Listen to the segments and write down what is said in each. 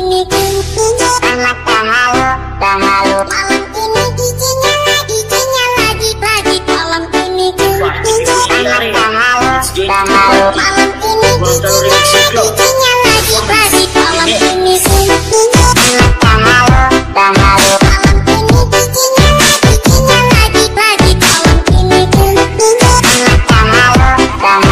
ini anak tahalu, malam ini DJ-nya lagi lagi. Malam ini anak tahalu, malam ini DJ-nya lagi lagi. Malam ini anak tahalu, malam ini DJ-nya lagi lagi. Malam ini anak tahalu,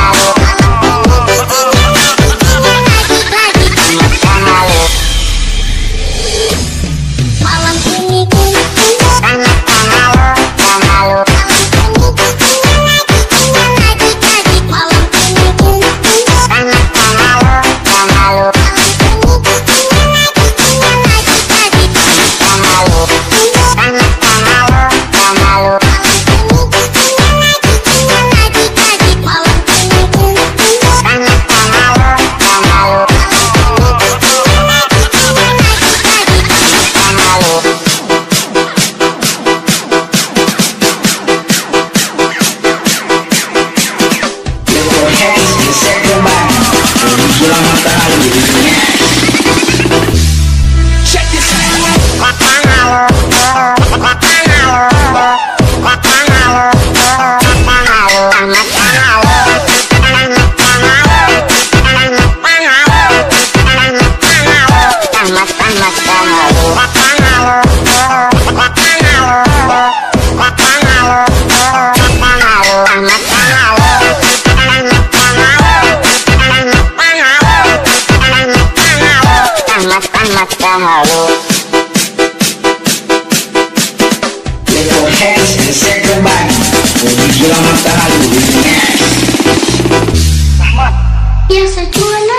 biasa cuan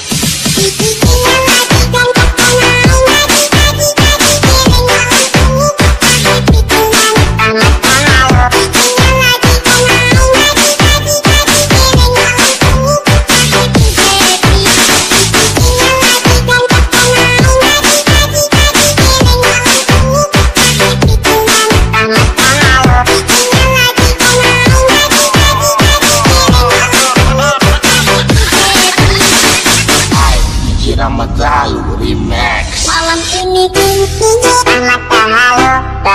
Remix. Malam ini anak tahalu,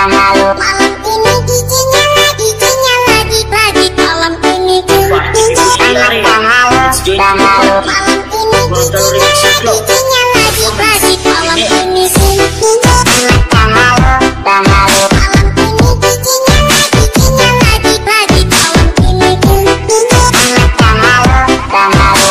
malam ini DJ-nya lagi lagi. Malam ini anak tahalu, malam ini DJ-nya lagi lagi. Malam ini anak tahalu, malam ini DJ-nya lagi lagi. Malam ini anak tahalu,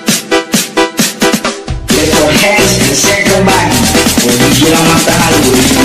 Lift your hands and say goodbye when you get on my side.